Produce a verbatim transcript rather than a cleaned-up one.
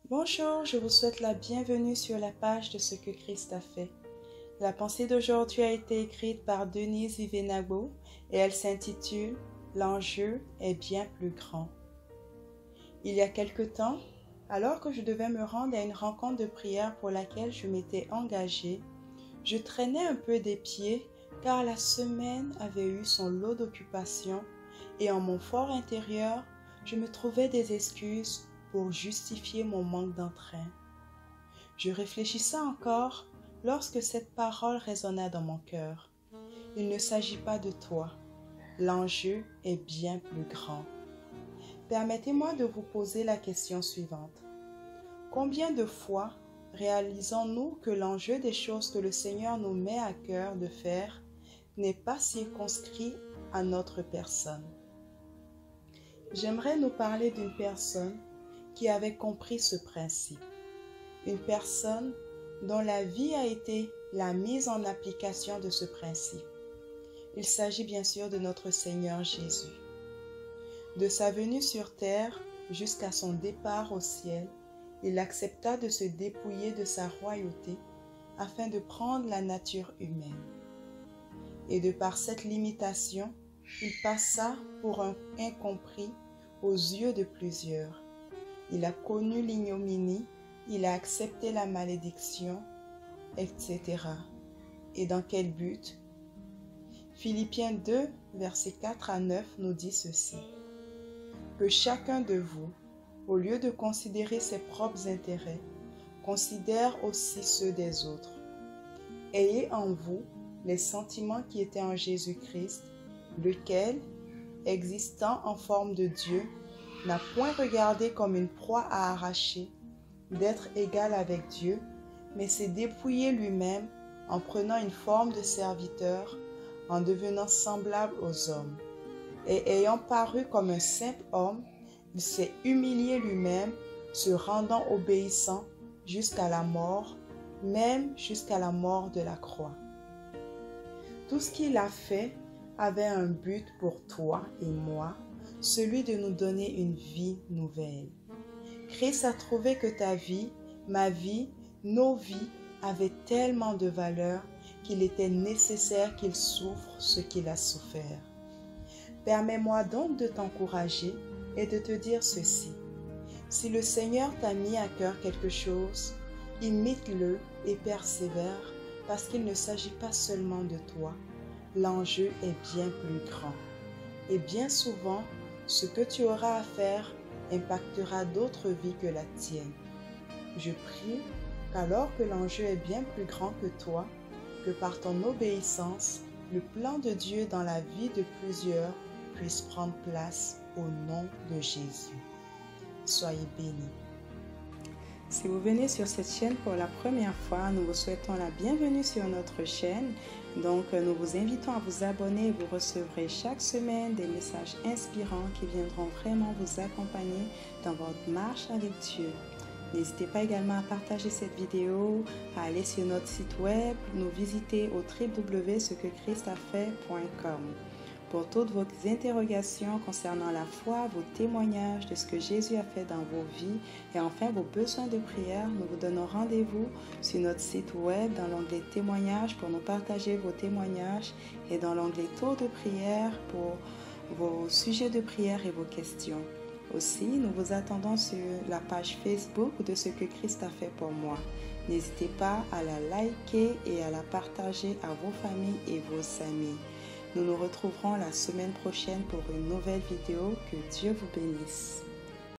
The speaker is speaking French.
Bonjour, je vous souhaite la bienvenue sur la page de ce que Christ a fait. La pensée d'aujourd'hui a été écrite par Denise Ivenago et elle s'intitule « L'enjeu est bien plus grand ». Il y a quelque temps, alors que je devais me rendre à une rencontre de prière pour laquelle je m'étais engagée, je traînais un peu des pieds car la semaine avait eu son lot d'occupations et en mon fort intérieur, je me trouvais des excuses pour justifier mon manque d'entrain. Je réfléchissais encore lorsque cette parole résonna dans mon cœur. Il ne s'agit pas de toi, l'enjeu est bien plus grand. Permettez-moi de vous poser la question suivante. Combien de fois réalisons-nous que l'enjeu des choses que le Seigneur nous met à cœur de faire n'est pas circonscrit à notre personne? J'aimerais nous parler d'une personne qui avait compris ce principe. Une personne dont la vie a été la mise en application de ce principe. Il s'agit bien sûr de notre Seigneur Jésus. De sa venue sur terre jusqu'à son départ au ciel, il accepta de se dépouiller de sa royauté afin de prendre la nature humaine. Et de par cette limitation, il passa pour un incompris aux yeux de plusieurs. Il a connu l'ignominie, il a accepté la malédiction, et cetera. Et dans quel but? Philippiens deux, versets quatre à neuf nous dit ceci. Que chacun de vous, au lieu de considérer ses propres intérêts, considère aussi ceux des autres. Ayez en vous les sentiments qui étaient en Jésus-Christ, lequel, existant en forme de Dieu, n'a point regardé comme une proie à arracher, d'être égal avec Dieu, mais s'est dépouillé lui-même en prenant une forme de serviteur, en devenant semblable aux hommes. Et ayant paru comme un simple homme, il s'est humilié lui-même, se rendant obéissant jusqu'à la mort, même jusqu'à la mort de la croix. Tout ce qu'il a fait avait un but pour toi et moi, celui de nous donner une vie nouvelle. Christ a trouvé que ta vie, ma vie, nos vies avaient tellement de valeur qu'il était nécessaire qu'il souffre ce qu'il a souffert. Permets-moi donc de t'encourager et de te dire ceci. Si le Seigneur t'a mis à cœur quelque chose, imite-le et persévère parce qu'il ne s'agit pas seulement de toi. L'enjeu est bien plus grand. Et bien souvent, ce que tu auras à faire impactera d'autres vies que la tienne. Je prie qu'alors que l'enjeu est bien plus grand que toi, que par ton obéissance, le plan de Dieu dans la vie de plusieurs puisse prendre place au nom de Jésus. Soyez bénis. Si vous venez sur cette chaîne pour la première fois, nous vous souhaitons la bienvenue sur notre chaîne. Donc, nous vous invitons à vous abonner et vous recevrez chaque semaine des messages inspirants qui viendront vraiment vous accompagner dans votre marche avec Dieu. N'hésitez pas également à partager cette vidéo, à aller sur notre site web, nous visiter au w w w point ce que christ a fait point com. Pour toutes vos interrogations concernant la foi, vos témoignages de ce que Jésus a fait dans vos vies et enfin vos besoins de prière, nous vous donnons rendez-vous sur notre site web dans l'onglet témoignages pour nous partager vos témoignages et dans l'onglet tour de prière pour vos sujets de prière et vos questions. Aussi, nous vous attendons sur la page Facebook de ce que Christ a fait pour moi. N'hésitez pas à la liker et à la partager à vos familles et vos amis. Nous nous retrouverons la semaine prochaine pour une nouvelle vidéo. Que Dieu vous bénisse.